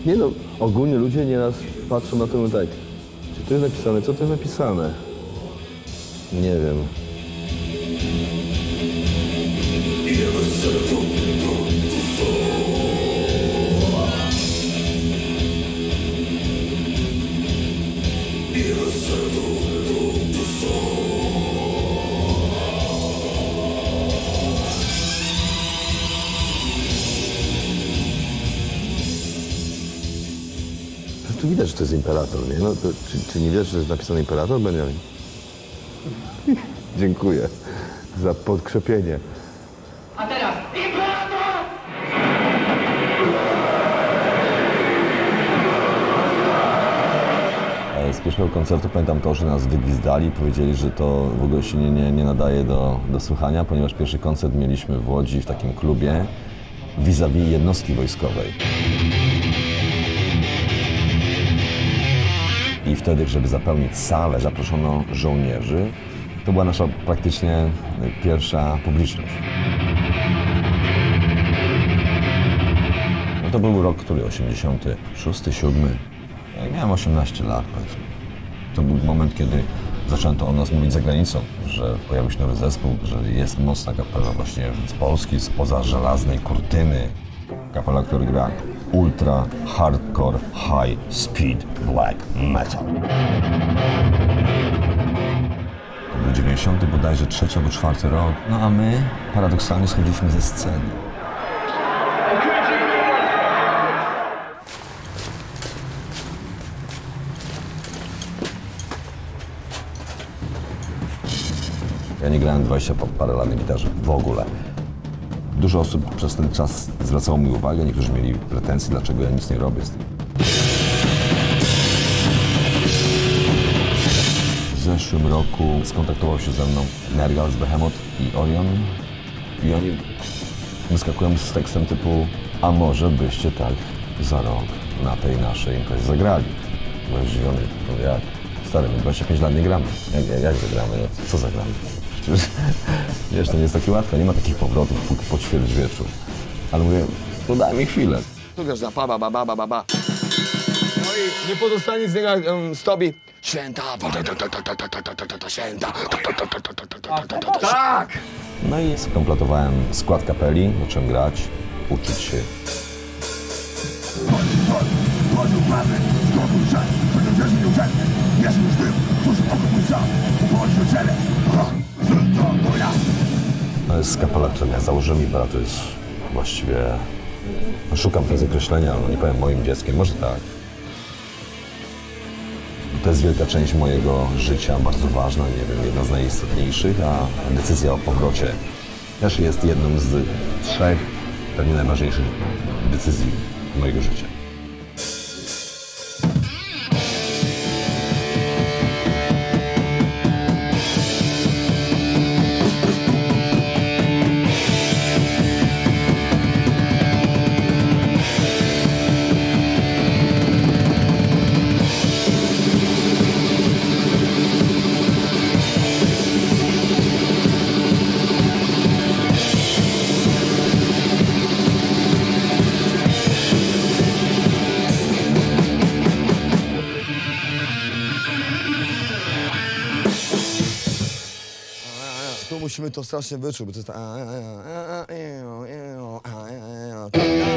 Nie no, ogólnie ludzie nieraz patrzą na to i mówią tak, czy to jest napisane, co to jest napisane? Nie wiem. Tu widać, że to jest imperator, nie? No, to, czy nie wiesz, że jest napisany imperator, Benjamin? Dziękuję za podkrzepienie. A teraz imperator! Z pierwszego koncertu pamiętam to, że nas wygwizdali, powiedzieli, że to w ogóle się nie nadaje do słuchania, ponieważ pierwszy koncert mieliśmy w Łodzi w takim klubie vis-a-vis jednostki wojskowej. I wtedy, żeby zapełnić salę, zaproszono żołnierzy. To była nasza praktycznie pierwsza publiczność. No to był rok, który 86, 7. Ja miałem 18 lat, powiedzmy. To był moment, kiedy zaczęto o nas mówić za granicą, że pojawił się nowy zespół, że jest mocna kapela właśnie z Polski, spoza żelaznej kurtyny. Kapela, która gra ultra hardcore high speed black metal. To był 90 bodajże 3 albo 4 rok, no a my paradoksalnie schodziliśmy ze sceny. Ja nie grałem 20 parę lat na gitarze w ogóle. Dużo osób przez ten czas zwracało mi uwagę, niektórzy mieli pretensje, dlaczego ja nic nie robię z tym. W zeszłym roku skontaktował się ze mną Nergal z Behemoth i Orion. I oni wyskakują z tekstem typu: a może byście tak za rok na tej naszej imprezie zagrali? Byłem zdziwiony, to jak? Stary, my 25 lat nie gramy. Jak zagramy? Co zagramy? Przecież, wiesz, to nie jest takie łatwe, nie ma takich powrotów po ćwierćwieczu. Ale mówię, no daj mi chwilę. Tu grasz za ba. No i nie pozostanie z niego z tobie. Święta, święta. Tak! No i skompletowałem skład kapeli, zacząłem grać, uczyć się. To jest kapela, którą ja założyłem, Impera to jest właściwie... No, szukam tego określenia, no nie powiem moim dzieckiem, może tak. To jest wielka część mojego życia, bardzo ważna, nie wiem, jedna z najistotniejszych, a decyzja o powrocie też jest jedną z 3 pewnie najważniejszych decyzji mojego życia. Tu musimy to strasznie wyczuć, bo to jest...